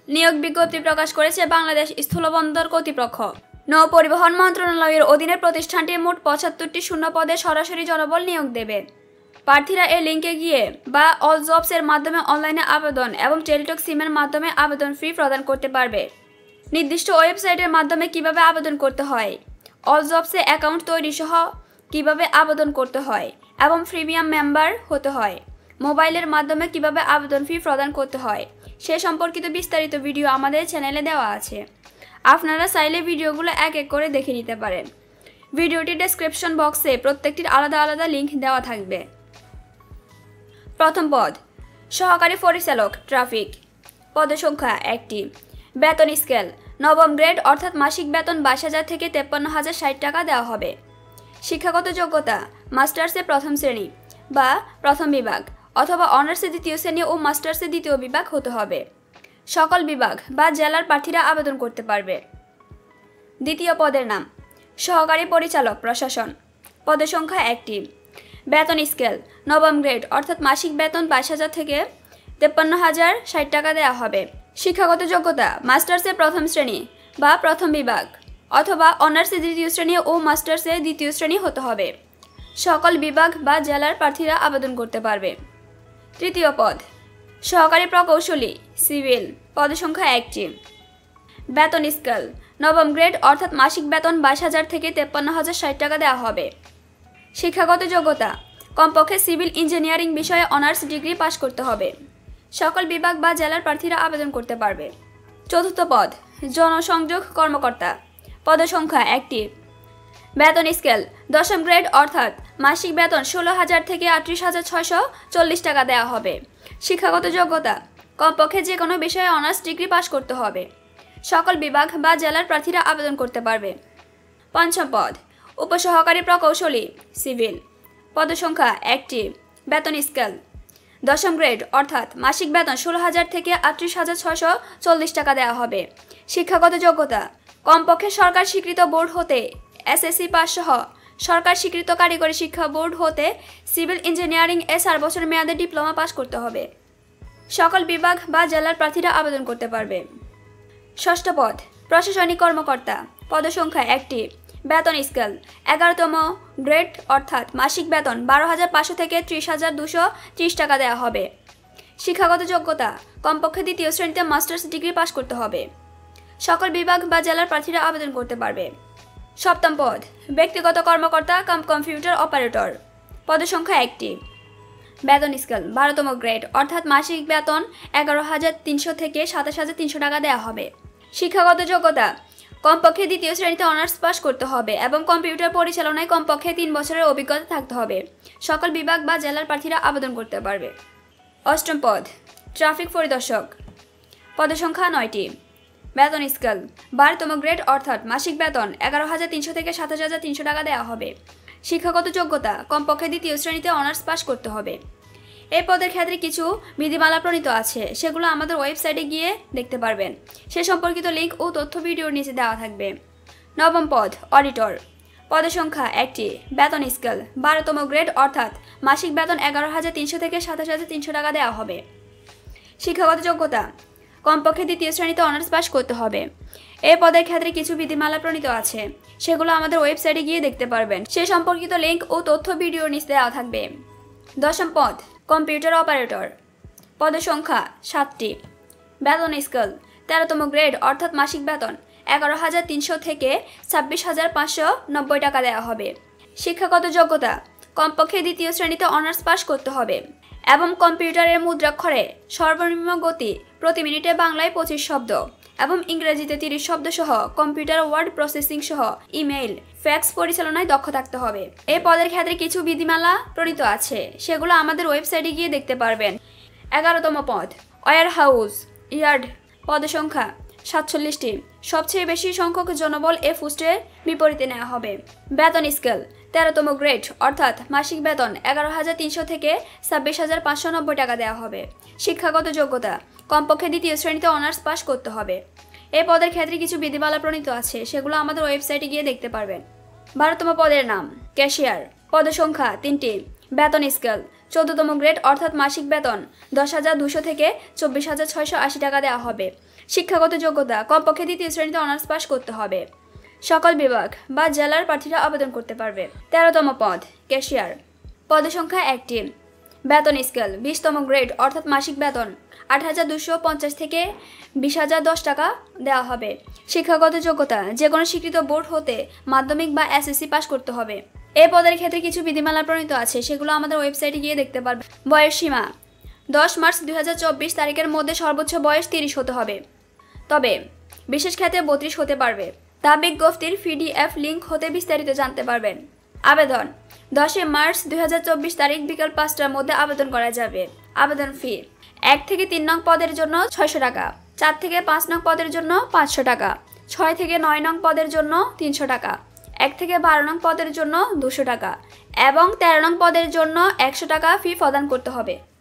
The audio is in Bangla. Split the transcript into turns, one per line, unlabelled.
নিয়োগ বিজ্ঞপ্তি প্রকাশ করেছে বাংলাদেশ স্থলবন্দর কর্তৃপক্ষ। নৌ পরিবহন মন্ত্রণালয়ের অধীনে প্রতিষ্ঠানটি মোট ৭৫টি শূন্য পদে সরাসরি জনবল নিয়োগ দেবে। প্রার্থীরা এই লিঙ্কে গিয়ে বা অল জবস এর মাধ্যমে অনলাইনে আবেদন এবং টেলিটক সিমের মাধ্যমে আবেদন ফি প্রদান করতে পারবে। নির্দিষ্ট ওয়েবসাইটের মাধ্যমে কিভাবে আবেদন করতে হয়, অল জবসে অ্যাকাউন্ট তৈরি সহ কিভাবে আবেদন করতে হয় এবং প্রিমিয়াম মেম্বার হতে হয়, মোবাইলের মাধ্যমে কিভাবে আবেদন ফি প্রদান করতে হয় সে সম্পর্কিত বিস্তারিত ভিডিও আমাদের চ্যানেলে দেওয়া আছে। আপনারা চাইলে ভিডিওগুলো এক এক করে দেখে নিতে পারেন। ভিডিওটির ডেসক্রিপশন বক্সে প্রত্যেকটির আলাদা আলাদা লিঙ্ক দেওয়া থাকবে। প্রথম পদ সহকারী পরিচালক ট্রাফিক, পদের সংখ্যা 1টি। বেতন স্কেল নবম গ্রেড অর্থাৎ মাসিক বেতন 22,000 থেকে 53,060 টাকা দেওয়া হবে। শিক্ষাগত যোগ্যতা মাস্টার্সে প্রথম শ্রেণী বা প্রথম বিভাগ অথবা অনার্সে দ্বিতীয় শ্রেণী ও মাস্টার্সে দ্বিতীয় বিভাগ হতে হবে। সকল বিভাগ বা জেলার প্রার্থীরা আবেদন করতে পারবে। দ্বিতীয় পদের নাম সহকারী পরিচালক প্রশাসন, পদের সংখ্যা 1টি। বেতন স্কেল নবম গ্রেড অর্থাৎ মাসিক বেতন 22,000 থেকে 53,060 টাকা দেওয়া হবে। শিক্ষাগত যোগ্যতা মাস্টার্সে প্রথম শ্রেণী বা প্রথম বিভাগ অথবা অনার্সে দ্বিতীয় শ্রেণী ও মাস্টার্সে দ্বিতীয় শ্রেণী হতে হবে। সকল বিভাগ বা জেলার প্রার্থীরা আবেদন করতে পারবে। তৃতীয় পদ সহকারী প্রকৌশলী সিভিল, পদের সংখ্যা 1টি। বেতন স্কেল নবম গ্রেড অর্থাৎ মাসিক বেতন 22,000 থেকে 53,060 টাকা দেওয়া হবে। শিক্ষাগত যোগ্যতা কমপক্ষে সিভিল ইঞ্জিনিয়ারিং বিষয়ে অনার্স ডিগ্রি পাশ করতে হবে। সকল বিভাগ বা জেলার প্রার্থীরা আবেদন করতে পারবে। চতুর্থ পদ জনসংযোগ কর্মকর্তা, পদের সংখ্যা 1টি। বেতন স্কেল দশম গ্রেড অর্থাৎ মাসিক বেতন 16,000 থেকে 38,640 টাকা দেওয়া হবে। শিক্ষাগত যোগ্যতা কমপক্ষে যে কোনো বিষয়ে অনার্স ডিগ্রি পাশ করতে হবে। সকল বিভাগ বা জেলার প্রার্থীরা আবেদন করতে পারবে। পঞ্চম পদ উপসহকারী প্রকৌশলী সিভিল, পদের সংখ্যা 1টি। বেতন স্কেল দশম গ্রেড অর্থাৎ মাসিক বেতন 16,000 থেকে 38,640 টাকা দেওয়া হবে। শিক্ষাগত যোগ্যতা কমপক্ষে সরকার স্বীকৃত বোর্ড হতে এসএসসি পাস সহ সরকার স্বীকৃত কারিগরি শিক্ষা বোর্ড হতে সিভিল ইঞ্জিনিয়ারিং 4 বছরের মেয়াদে ডিপ্লোমা পাস করতে হবে। সকল বিভাগ বা জেলার প্রার্থীরা আবেদন করতে পারবে। ষষ্ঠ পদ প্রশাসনিক কর্মকর্তা, পদের সংখ্যা 1টি। বেতন স্কেল 11তম গ্রেড অর্থাৎ মাসিক বেতন 12,500 থেকে 30,230 টাকা দেওয়া হবে। শিক্ষাগত যোগ্যতা কমপক্ষে দ্বিতীয় শ্রেণীতে মাস্টার্স ডিগ্রি পাশ করতে হবে। সকল বিভাগ বা জেলার প্রার্থীরা আবেদন করতে পারবে। সপ্তম পদ ব্যক্তিগত কর্মকর্তা কাম কম্পিউটার অপারেটর, পদের সংখ্যা 1টি। বেতন স্কেল 12তম গ্রেড অর্থাৎ মাসিক বেতন 11,300 থেকে 27,300 টাকা দেওয়া হবে। শিক্ষাগত যোগ্যতা কমপক্ষে দ্বিতীয় শ্রেণীতে অনার্স পাস করতে হবে এবং কম্পিউটার পরিচালনায় কমপক্ষে 3 বছরের অভিজ্ঞতা থাকতে হবে। সকল বিভাগ বা জেলার প্রার্থীরা আবেদন করতে পারবে। অষ্টম পদ ট্রাফিক পরিদর্শক, পদের সংখ্যা 9টি। বেতন স্কেল 12তম গ্রেড অর্থাৎ মাসিক বেতন 11,300 থেকে 27,300 টাকা দেওয়া হবে। শিক্ষাগত যোগ্যতা কমপক্ষে দ্বিতীয় শ্রেণীতে অনার্স পাস করতে হবে। এই পদের ক্ষেত্রে কিছু বিধিমালা প্রণীত আছে, সেগুলো আমাদের ওয়েবসাইটে গিয়ে দেখতে পারবেন। সে সম্পর্কিত লিঙ্ক ও তথ্য ভিডিওর নিচে দেওয়া থাকবে। নবম পদ অডিটর, পদের সংখ্যা 1টি। বেতন স্কেল 12তম গ্রেড অর্থাৎ মাসিক বেতন 11,300 থেকে 27,300 টাকা দেওয়া হবে। শিক্ষাগত যোগ্যতা কমপক্ষে দ্বিতীয় শ্রেণীতে অনার্স পাস করতে হবে। এই পদের ক্ষেত্রে কিছু বিধিমালা প্রণীত আছে, সেগুলো আমাদের ওয়েবসাইটে গিয়ে দেখতে পারবেন। সে সম্পর্কিত লিঙ্ক ও তথ্য ভিডিওর নিচে দেওয়া থাকবে। দশম পদ কম্পিউটার অপারেটর, পদের সংখ্যা 7টি। বেতন স্কেল 13তম গ্রেড অর্থাৎ মাসিক বেতন 11,300 থেকে 26,590 টাকা দেওয়া হবে। শিক্ষাগত যোগ্যতা কমপক্ষে দ্বিতীয় শ্রেণীতে অনার্স পাস করতে হবে এবং কম্পিউটারের মুদ্রাক্ষরে সর্বনিম্ন গতি প্রতি মিনিটে বাংলায় 25 শব্দ এবং ইংরেজিতে 30 শব্দ সহ কম্পিউটার ওয়ার্ড প্রসেসিং সহ ইমেইল ফ্যাক্স পরিচালনায় দক্ষ থাকতে হবে। এই পদের ক্ষেত্রে কিছু বিধিমালা প্রণীত আছে, সেগুলো আমাদের ওয়েবসাইটে গিয়ে দেখতে পারবেন। 11তম পদ ওয়্যার হাউস ইয়ার্ড, পদের সংখ্যা 47টি। সবচেয়ে বেশি সংখ্যক জনবল এ পোস্টের বিপরীতে নেওয়া হবে। বেতন স্কেল 13তম গ্রেড অর্থাৎ মাসিক বেতন 11,300 থেকে 26,590 টাকা দেওয়া হবে। শিক্ষাগত যোগ্যতা কমপক্ষে দ্বিতীয় শ্রেণীতে অনার্স পাস করতে হবে। এই পদের ক্ষেত্রে কিছু বিধিমালা প্রণীত আছে, সেগুলো আমাদের ওয়েবসাইটে গিয়ে দেখতে পারবেন। 12তম পদের নাম ক্যাশিয়ার, পদের সংখ্যা 3টি। বেতন স্কেল 14তম গ্রেড অর্থাৎ মাসিক বেতন 10,200 থেকে 24,680 টাকা দেওয়া হবে। শিক্ষাগত যোগ্যতা কমপক্ষে দ্বিতীয় শ্রেণীতে অনার্স পাস করতে হবে। সকল বিভাগ বা জেলার প্রার্থীরা আবেদন করতে পারবে। 13তম পদ ক্যাশিয়ার, পদের সংখ্যা 1টি। বেতন স্কেল 20তম গ্রেড অর্থাৎ মাসিক বেতন 8,250 থেকে 20,010 টাকা দেওয়া হবে। শিক্ষাগত যোগ্যতা যে কোনো স্বীকৃত বোর্ড হতে মাধ্যমিক বা এসএসসি পাস করতে হবে। এই পদের ক্ষেত্রে কিছু বিধিমালা প্রণীত আছে, সেগুলো আমাদের ওয়েবসাইটে গিয়ে দেখতে পারবে। বয়স সীমা 10 মার্চ 2024 তারিখের মধ্যে সর্বোচ্চ বয়স 30 হতে হবে, তবে বিশেষ ক্ষেত্রে 32 হতে পারবে। তাবিক govt'র PDF লিঙ্ক হতে বিস্তারিত জানতে পারবেন। আবেদন 10 মার্চ 2024 তারিখ বিকাল 5টার মধ্যে আবেদন করা যাবে। আবেদন ফি 1 থেকে 3 নং পদের জন্য 600 টাকা, 4 থেকে 5 নং পদের জন্য 500 টাকা, 6 থেকে 9 নং পদের জন্য 300 টাকা, 1 থেকে 12 নং পদের জন্য 200 টাকা এবং 13 নং পদের জন্য 100 টাকা ফি প্রদান করতে হবে।